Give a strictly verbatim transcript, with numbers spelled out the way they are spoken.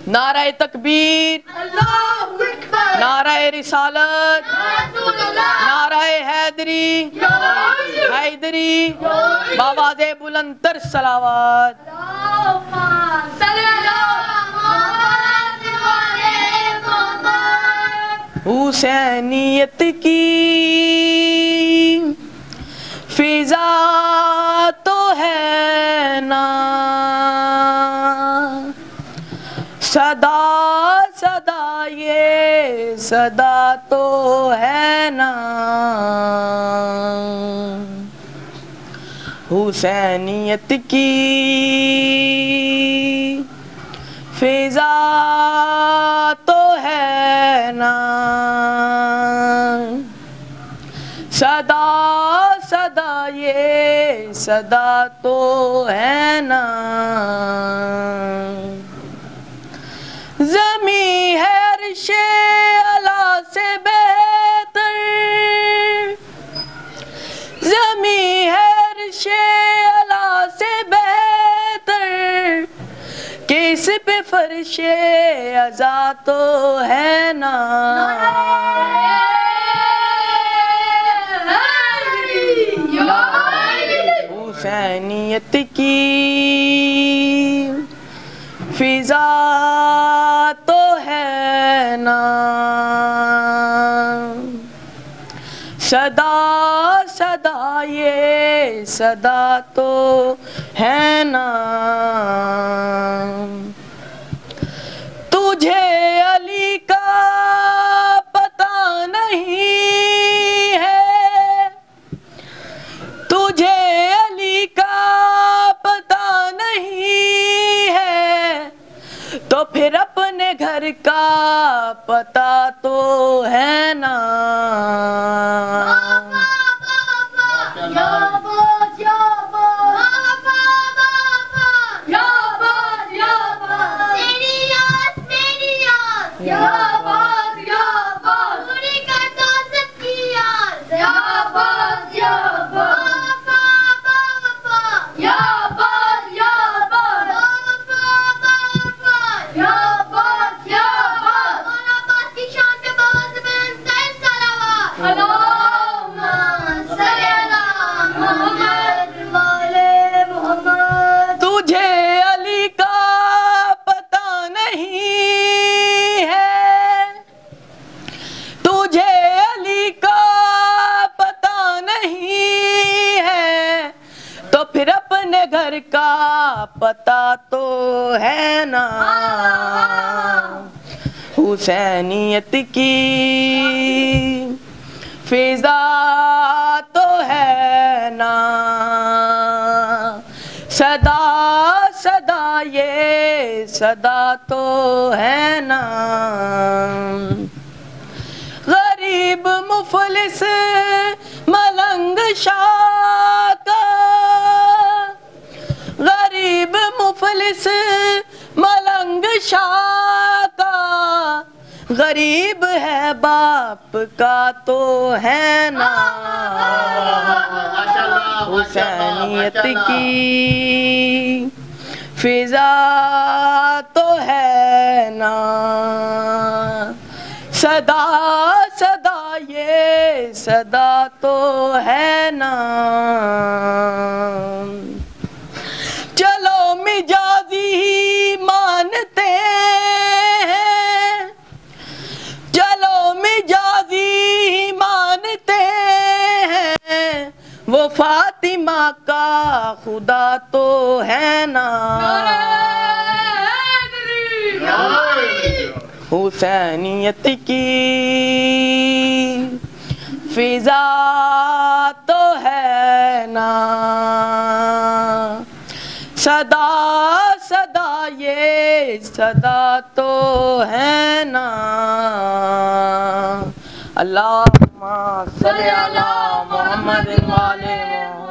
नाराए तकबीर, नाराए रिसालत, नाराए हैदरी हैदरी, बावाज़े बुलंदतर सलावत। हुसैनियत की फिजा तो है ना, सदा सदा ये सदा तो है ना। हुसैनियत की फिजा तो है ना, सदा सदा ये सदा तो है ना। ज़मी है अर्शे अला से बेहतर, ज़मी है अर्शे अला से बेहतर, किस पे फर्शे अज़ा तो है ना। हुसैनियत की फिजा तो है ना, सदा सदा ये सदा तो है ना। तुझे अली का पता नहीं है, तुझे अली का पता नहीं है, तो फिर अपने घर का पता तो है ना। घर का पता तो है ना। हुसैनियत की फिजा तो है ना, सदा सदा ये सदा तो है ना। गरीब मुफलिस मलंग शाका, गरीब मुफलिस मलंग शाका, गरीब है बाप का तो है ना। हुसैनियत की फिजा तो है ना, सदा सदा ये सदा तो है ना। चलो मिजाजी ही मानते हैं, चलो मिजाजी ही मानते हैं, वो फातिमा का खुदा तो है ना। हुसैनियत की फिजा तो है ना, सदा सदा ये सदा तो है ना। अल्लाहुम्मा सल्ली अला मुहम्मद वाले